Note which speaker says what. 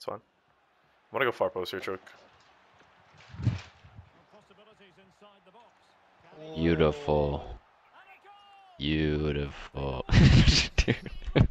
Speaker 1: It's fine. I'm gonna go far post here, choke.
Speaker 2: Beautiful. Beautiful. Dude.